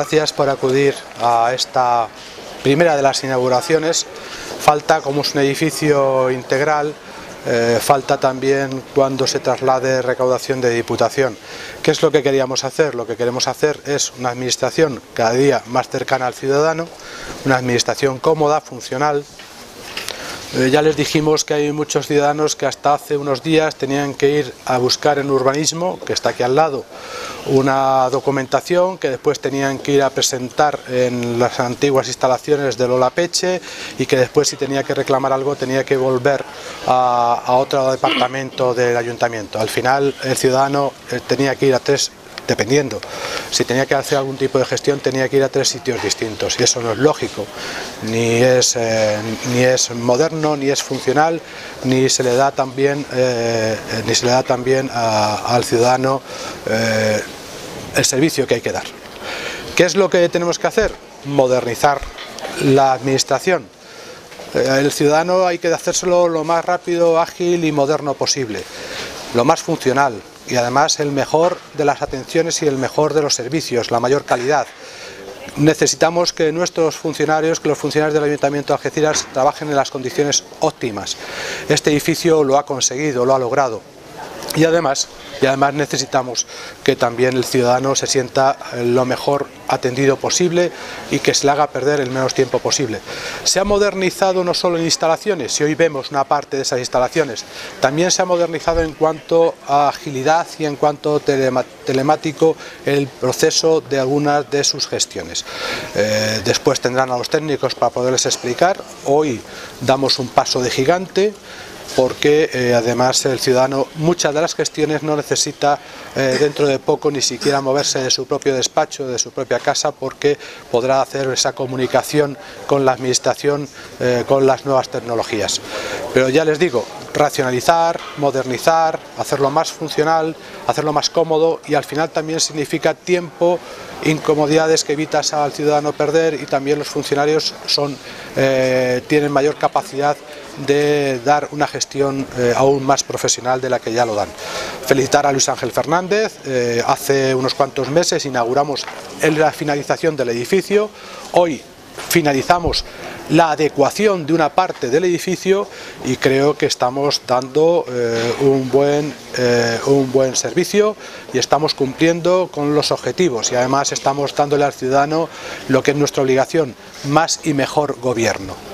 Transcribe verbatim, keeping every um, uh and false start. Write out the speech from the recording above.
gracias por acudir a esta primera de las inauguraciones. Falta, como es un edificio integral, eh, falta también cuando se traslade recaudación de Diputación. ¿Qué es lo que queríamos hacer? Lo que queremos hacer es una administración cada día más cercana al ciudadano, una administración cómoda, funcional. Eh, ya les dijimos que hay muchos ciudadanos que hasta hace unos días tenían que ir a buscar en urbanismo, que está aquí al lado, una documentación que después tenían que ir a presentar en las antiguas instalaciones del Olapeche y que después, si tenía que reclamar algo, tenía que volver a, a otro departamento del ayuntamiento. Al final el ciudadano eh, tenía que ir a tres, dependiendo, si tenía que hacer algún tipo de gestión tenía que ir a tres sitios distintos, y eso no es lógico, ni es, eh, ni es moderno, ni es funcional, ni se le da también, eh, ni se le da también a, al ciudadano eh, el servicio que hay que dar. ¿Qué es lo que tenemos que hacer? Modernizar la administración. El ciudadano hay que hacérselo lo más rápido, ágil y moderno posible, lo más funcional, y además el mejor de las atenciones y el mejor de los servicios, la mayor calidad. Necesitamos que nuestros funcionarios, que los funcionarios del Ayuntamiento de Algeciras trabajen en las condiciones óptimas. Este edificio lo ha conseguido, lo ha logrado. Y además, y además necesitamos que también el ciudadano se sienta lo mejor atendido posible y que se le haga perder el menos tiempo posible. Se ha modernizado no solo en instalaciones, si hoy vemos una parte de esas instalaciones, también se ha modernizado en cuanto a agilidad y en cuanto a telema, telemático el proceso de algunas de sus gestiones. Eh, después tendrán a los técnicos para poderles explicar. Hoy damos un paso de gigante, porque eh, además el ciudadano muchas de las gestiones no necesita eh, dentro de poco ni siquiera moverse de su propio despacho, de su propia casa, porque podrá hacer esa comunicación con la administración eh, con las nuevas tecnologías. Pero ya les digo, racionalizar, modernizar, hacerlo más funcional, hacerlo más cómodo, y al final también significa tiempo, incomodidades que evitas al ciudadano perder, y también los funcionarios son, eh, tienen mayor capacidad de dar una gestión eh, aún más profesional de la que ya lo dan. Felicitar a Luis Ángel Fernández. Eh, hace unos cuantos meses inauguramos la finalización del edificio. Hoy finalizamos la adecuación de una parte del edificio y creo que estamos dando eh, un, buen, eh, un buen servicio y estamos cumpliendo con los objetivos, y además estamos dándole al ciudadano lo que es nuestra obligación: más y mejor gobierno.